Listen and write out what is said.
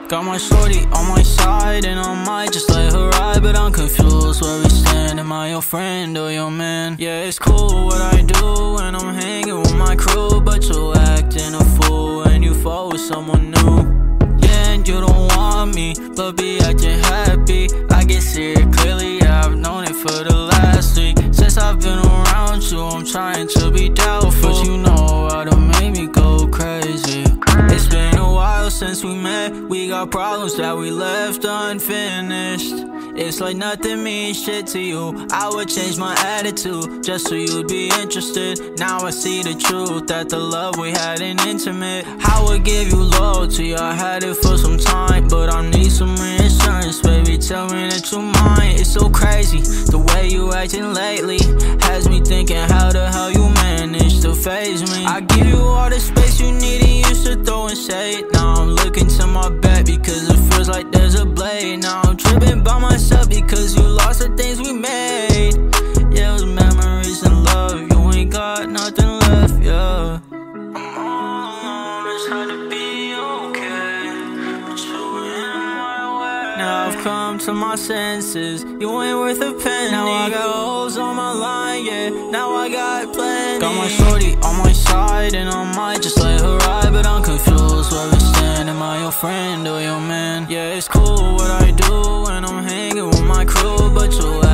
Got my shorty on my side and I might just let her ride, but I'm confused where we stand. Am I your friend or your man? Yeah, it's cool what I do when I'm hanging with my crew, but you acting a fool when you fall with someone new. Yeah, and you don't want me, but be acting happy. I can see it clearly, yeah, I've known it for the last week. Since I've been around you, I'm trying to be doubtful, but you know how to make me go crazy. It's been a while since we met, we got problems that we left unfinished. It's like nothing means shit to you. I would change my attitude just so you'd be interested. Now I see the truth, that the love we had ain't intimate. I would give you loyalty, I had it for some time, but I need some reassurance, baby, tell me that you're mine. It's so crazy, the way you acting lately has me thinking how the hell you manage to faze me. I give you all the space you need and used to throw and shade. Now I'm looking to my back because it feels like there's a blade. Now I'm tripping by myself because you lost the things we made. Yeah, it was memories and love, you ain't got nothing left, yeah. I'm all alone, it's hard to be okay, but you in my way. Now I've come to my senses, you ain't worth a penny. Now I got holes on my line, yeah, now I got plenty. Got my shorty on my side and I might just let her ride, but I'm confused where we stand. Am I your friend or your man? Yeah, it's cool what I do when I'm hanging with my crew, but you